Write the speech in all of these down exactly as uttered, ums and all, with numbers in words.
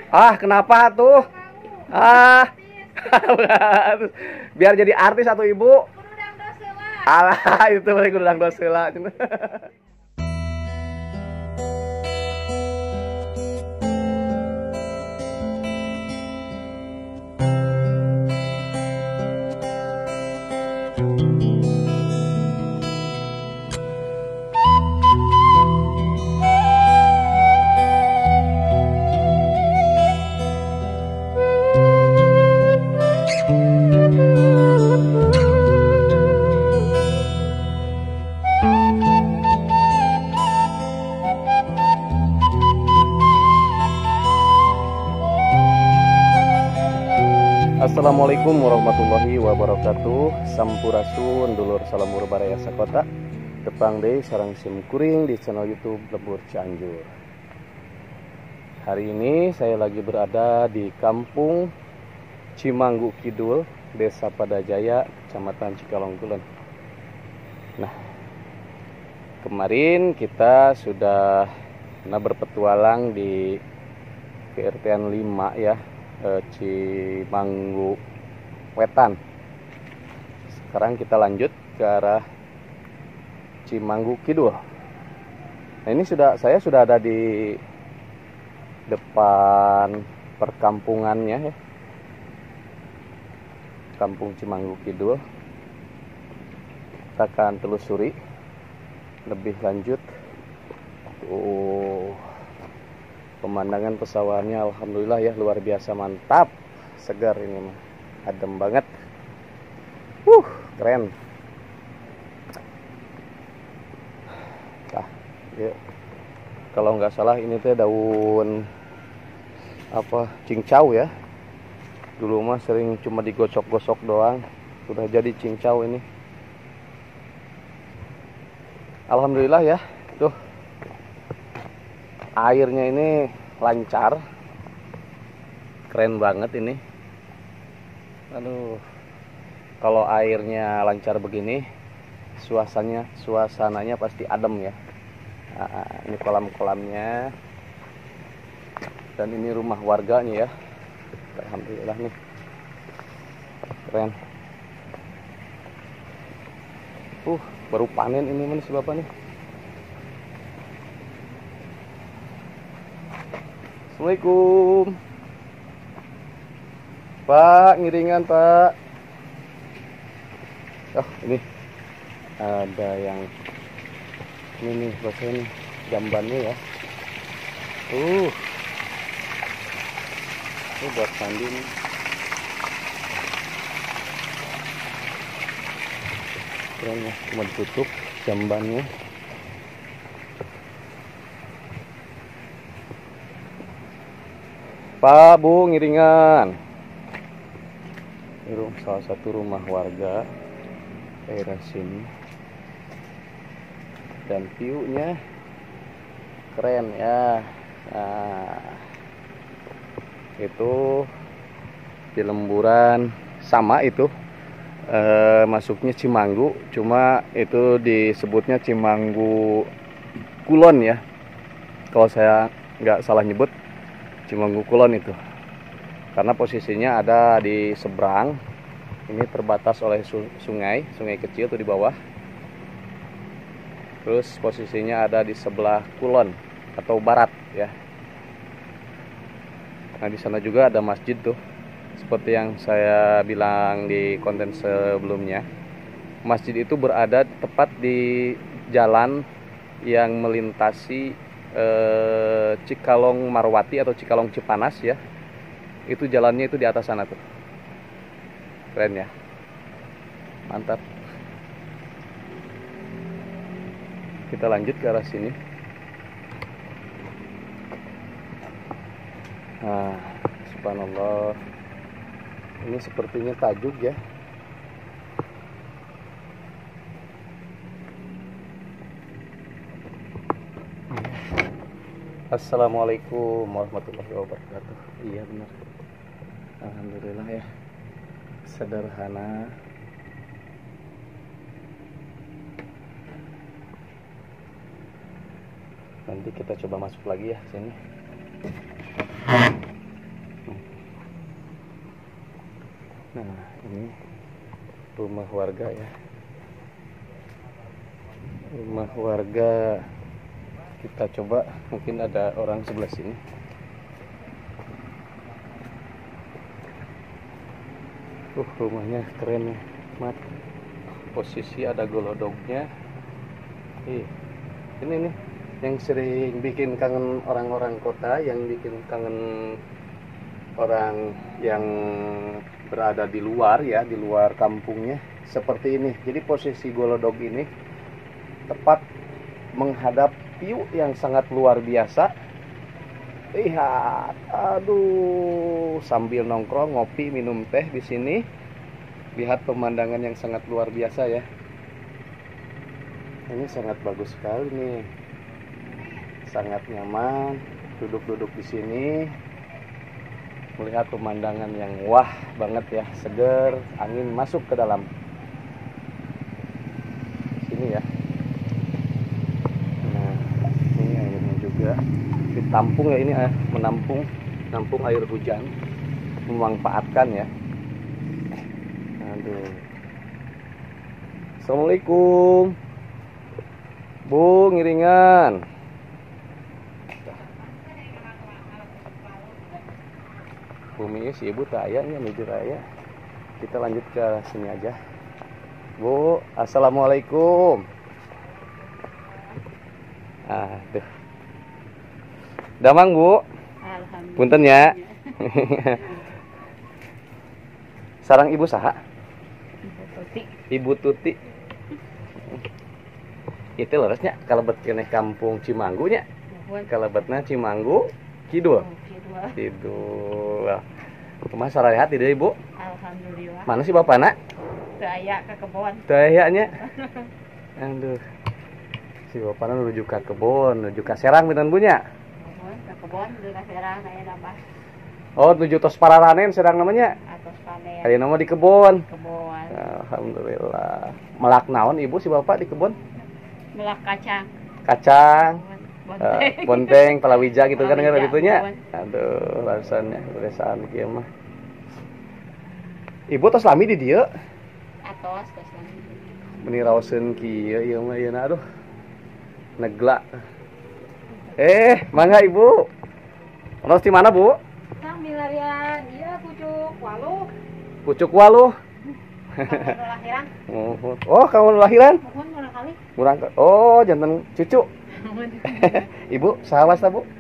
Ah, kenapa tuh? Ah, biar jadi artis atau ibu? Alah, itu lagi gudang dosela. Assalamualaikum warahmatullahi wabarakatuh. Sampurasun dulur salam baraya sakota. Tepang deui sareng sim kuring di channel YouTube Lebur Cianjur. Hari ini saya lagi berada di Kampung Cimanggu Kidul, Desa Padajaya, Kecamatan Cikalong Kulon. Nah, kemarin kita sudah pernah berpetualang di K R T lima ya, Cimanggu Wetan. Sekarang kita lanjut ke arah Cimanggu Kidul. Nah, ini sudah saya sudah ada di depan perkampungannya ya, Kampung Cimanggu Kidul. Kita akan telusuri lebih lanjut. Oh, pemandangan pesawahannya alhamdulillah ya luar biasa mantap, segar ini mah, adem banget. Uh, keren. Nah, ya. Kalau nggak salah ini teh daun apa cincau ya. Dulu mah sering cuma digosok-gosok doang, sudah jadi cincau ini. Alhamdulillah ya, tuh. Airnya ini lancar, keren banget ini. Aduh, kalau airnya lancar begini, suasananya suasananya pasti adem ya. Nah, ini kolam-kolamnya, dan ini rumah warganya ya. Alhamdulillah nih, keren. Uh, baru panen ini mana si bapak nih. Assalamualaikum Pak, ngiringan Pak. Oh, ini ada yang ini nih, bahasa ini jambannya ya. Uh, ini buat mandi nih. Keren ya, cuma ditutup jambannya. Pak, Bu, ngiringan. Ini salah satu rumah warga daerah sini. Dan view-nya keren ya. Nah, itu di lemburan sama itu. E, masuknya Cimanggu, cuma itu disebutnya Cimanggu Kulon ya. Kalau saya nggak salah nyebut, Cimanggu Kulon itu, karena posisinya ada di seberang. Ini terbatas oleh sungai, sungai kecil tuh di bawah. Terus posisinya ada di sebelah kulon atau barat ya. Nah, di sana juga ada masjid tuh, seperti yang saya bilang di konten sebelumnya. Masjid itu berada tepat di jalan yang melintasi Eh, Cikalong Marwati atau Cikalong Cipanas ya. Itu jalannya itu di atas sana tuh. Keren ya, mantap. Kita lanjut ke arah sini. Nah, subhanallah, ini sepertinya tajuk ya. Assalamualaikum warahmatullahi wabarakatuh. Iya benar, alhamdulillah ya, sederhana. Nanti kita coba masuk lagi ya sini. Nah, ini rumah warga ya. Rumah warga. Kita coba, mungkin ada orang sebelah sini. Uh, rumahnya keren ya, mat. Posisi ada golodognya. Ih, ini nih yang sering bikin kangen orang-orang kota, yang bikin kangen orang yang berada di luar ya, di luar kampungnya. Seperti ini. Jadi posisi golodog ini tepat menghadap view yang sangat luar biasa. Lihat, aduh, sambil nongkrong, ngopi, minum teh di sini. Lihat pemandangan yang sangat luar biasa ya. Ini sangat bagus sekali nih. Sangat nyaman duduk-duduk di sini. Melihat pemandangan yang wah banget ya, seger, angin masuk ke dalam. Sini ya. Nah, ini airnya juga ditampung ya, ini eh, menampung menampung air hujan, memanfaatkan ya. Aduh. Assalamualaikum Bu, ngiringan. Bumi si ibu tak ayahnya menuju raya. Kita lanjut ke sini aja. Bu, assalamualaikum. Aduh. Damang Bu. Alhamdulillah. Punten ya. Sarang ibu saha? Ibu Tuti. Ibu Tuti. Itu leresnya kalebet keneh kampung Cimanggu nya. Kalebetna Cimanggu Kidul. Kidul. Kidul. Kumaha sarehat di dieu Ibu? Alhamdulillah. Mana sih bapana? Teu aya ke kebon. Teu aya nya. Aduh. Si bapana nuju ka kebon, nuju ka Serang pinten Bu nya? Kebon, ke kebon di ka Serang aya nambah. Oh, nuju tos Pararanen Serang namanya. Atos panen. Aya nama di kebon. Kebon. Alhamdulillah. Melak naon Ibu si Bapak di kebon? Melak kacang. Kacang. Bonteng. Uh, bonteng, palawija gitu kan Palawija, kan itunya. bon. Aduh, rasanya pedesaan kieu mah. Ibu tos lami di dieu. Atos tos lami. Meni raoseun kieu ieu mah yeuna aduh. Negla. Eh, mangga Ibu. Ros di mana, Bu? Sang milarian, iya pucuk waluh. Pucuk Waluh. Kamu lahiran? Oh, kamu lahiran? Mohon murah kali. Murang. Oh, jantan cucu. Ibu, saha wasta, Bu?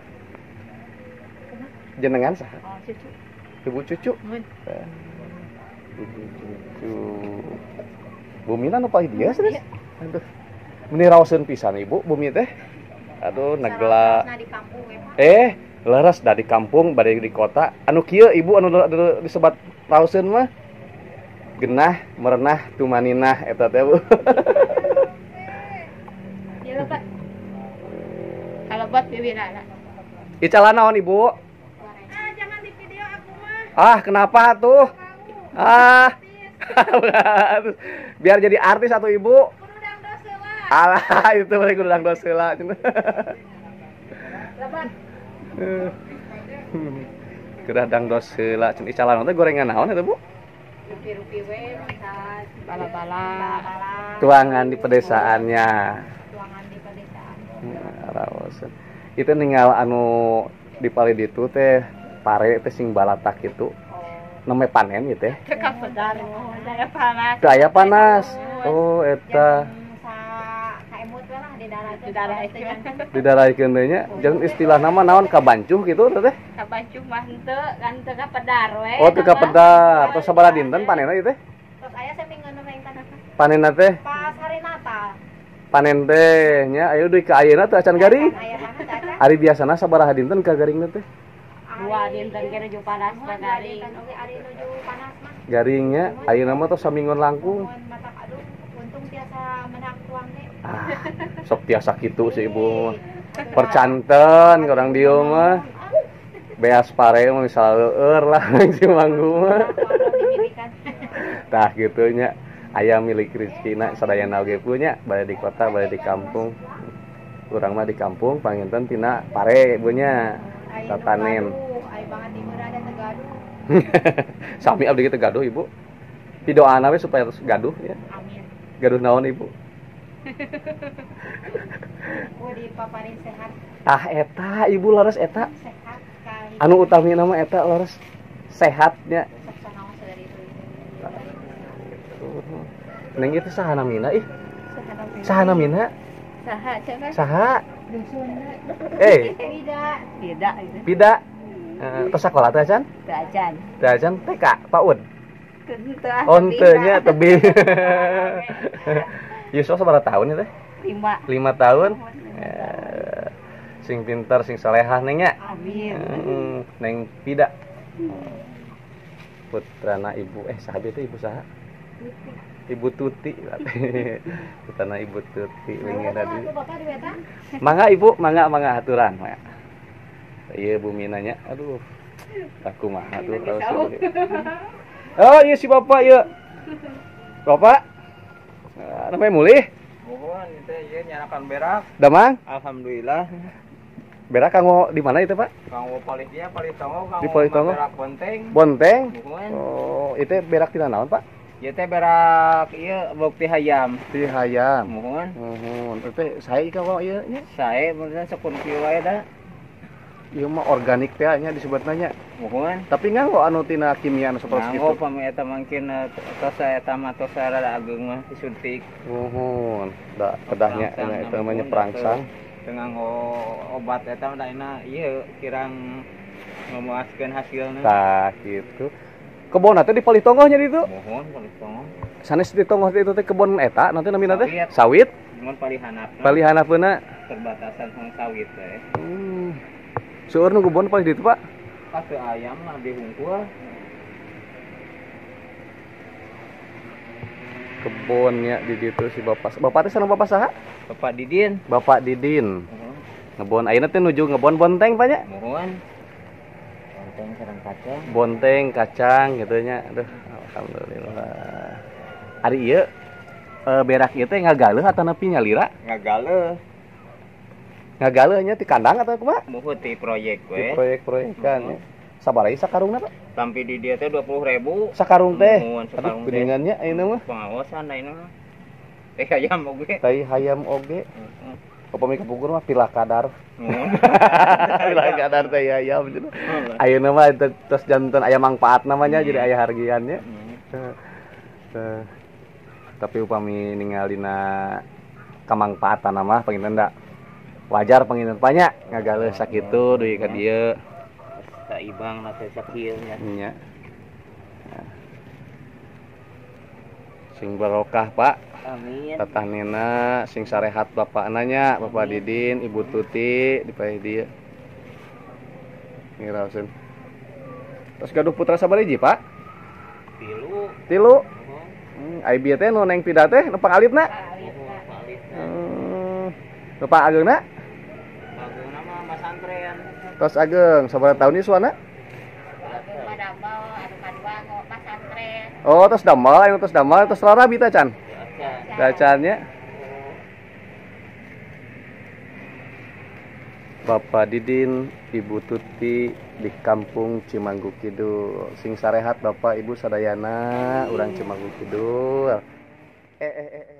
Jenengan saha? Oh, cucu. Ibu cucu. Mun. Ibu cucu. Bumi nu pahit dia serius. Aduh. Meni raoseun pisan Ibu, bumi teh. Aduh, negla. Di kampung ya, Pak. Eh, leres da di kampung, bade di kota. Anu kieu Ibu anu disebat raoseun mah genah, merenah, tumaninah eta teh Bu. Iya, Pak. Kalau buat bibirana. Icala naon Ibu? Ah, jangan di video aku mah. Ah, kenapa tuh? Ah. Biar jadi artis atau Ibu? Kududang doseula. Alah, itu boleh kududang doseula. Lebat. Kududang doseula. Icala naon teh gorengan naon eta Bu? Rupi-rupi we misal bala-bala. Tuangan di pedesaannya. Tuangan di pedesaan. Raoseun. Itu ninggal anu di pali ditu teh pare teh sing balatak itu. Name panen gitu teh. Teu kapedar, daya panas. Teu aya panas. Oh, eta Kaemut lah di daerah itu. Di daerah itu. didaraikeun teh nya. Jeung istilah nama naon kabancuh gitu teh. Kabancuh mah henteu, kan teu kapedar we. Oh, teu kapedar. Terus sabaraha dinten panenna ieu teh? Terus aya seminggueun we tanah. Panenna teh? Pas hari Natal. Panen teh nya aya deui ka ayeuna teh acan garing. Aya banget acan. Ari biasana sabaraha dinten ka garingna teh? Dua dinten ke nuju panas ka garing. Oke, ari nuju panas mah. Garingnya ayeuna mah tos saminggon langkung. Mun matak aduh, untung tiasa menang tuang teh. Ah, sok tiasa kitu si Ibu. Percanten orang dieu mah. Beas pare mah misal leur lah si Manggu mah. Tah kitu nya. Aya milik rezekina sadayana oge punya, bade di kota, bade di kampung. Urang mah di kampung panginten tina pare ibunya tatanen. Ai banget di meureun ada Tegaduh. Sami abdi kita gaduh ibu. Pidoana we supaya terus gaduh ya. Amin. Gaduh naon ibu? Oh di paparin sehat. Ah eta ibu laras eta. Sehat kali. Anu utami nama eta laras sehatnya. Sok naon sadari itu. Neng itu saha namina ih? Sehat. Saha namina? Saha cenah? Saha? Dusunna. Eh, Tidak. Tidak itu. Pida. Eh, tos sakola teh acan? Belajar. Teh acan T K, PAUD. Tentang. Ontenya tebing. Yusuf seberapa tahun ya teh? Lima. Lima tahun. Eh, sing pintar, sing salehah neng nya. Amin. Hmm, neng Pida. Putrana ibu eh sahabat itu ibu saha? Ibu Tuti. Putrana ibu Tuti wingi tadi. Mangga ibu, mangga mangga aturan, mangga. Iya Bu Minanya. Aduh. Aku mah atuh tahu sih. Oh, iya si Bapak ya. Bapak. Nah, namanya mulih. Mohon itu ieu nyanakan berak. Damang. Alhamdulillah. Berak kanggo di mana itu, Pak? Kanggo palit dia palit tongo kanggo Di palit tongo? berak bonteng. Bonteng. Mohon. Oh, itu berak tina naon, Pak? Ieu teh berak ieu bukti hayam. Di hayam. Mohon. Mohon. Itu sae kanggo ieu nya. Sae bener sepun kieu wae da. Ieu mah organik teh nya disebutna nya. Mohon. Tapi nganggo anu tina kimia anu saperti Nganggo kitu. pami eta mangkin eh, tos eta mah tos rada ageng mah disuntik. Mohon. Da kedahnya Perangsang, itu namanya mohon, perangsang. teu nganggo obat eta mah daina ieu kirang memuaskeun hasilna. Tah gitu. Kebon teh di Palih Tongoh nya ditu. Mohon palit tongo. Sanes di Tongoh teh itu teh kebon eta nanti namina teh Sawit. sawit. Mohon palihanapna. Palihanapeuna Perbatasan sama sawit teh. hmm. Seueur nu kebon palih ditu, Pak. Kase ayam mah dihungkul. Kebonnya di ditu si Bapak. Bapak teh sana Bapak saha? Bapak Didin. Bapak Didin. Mohon. Ngebon ayeuna teh nuju ngebon bonteng Pak nya. Mohon. Bonteng sareng kacang. Bonteng, kacang gitu nya. Aduh, alhamdulillah. Ari ieu e, berak ieu teh ngagaleuh atawa nepi nyalira? Ngagaleuh. Ngagaleuh nya ti kandang atawa kumaha? Muhut ti proyek Di we. proyek-proyekan ya. Sabaraha sakarungna, Pak? Sampai di dia teh dua puluh ribu. Sakarung teh. Mohon Aduh, sakarung teh. kuningannya ayeuna mah. Pengawasan da mah. Teh ayam oge. Tai hayam oge. Heeh. Upami kapukur mah pilah kadar. Mohon. Pilah kadar teh hayam cenah. Ayeuna mah teu- tos janten aya mangpaat namanya Hmm. jadi aya hargiannya. Hmm. Teh. Tapi upami ningalina kamangpaatan mah panginten da wajar panginten banyak ngagaleuh sakitu deui ka dieu. Tak ibang na teh sakieu nya. Nya. Nah. Sing barokah, Pak. Amin. Tatanina sing sarehat bapak nanya, Bapak Didin, Ibu Tuti, dipayah dia. Ngiraoseun. Terus gaduh putra sabaraha hiji, Pak? Tilu. Tilu. Mohon. Hmm, ai bieu teh nu neng Pida teh nu pangalitna. Mohon palitna. Hmm. Nu pangageungna? Baguna mah Mas Antrean. Tos ageng, sabaraha tahun isuana? Madambal anu kadua ngopas santren. Oh, tos damal, anu tos damal, tos larabi teh can. Biasa. Dacannya. Bapak Didin, Ibu Tuti di kampung Cimanggu Kidul. Sing sarehat Bapak Ibu sadayana urang Cimanggu Kidul. Eh eh eh. eh.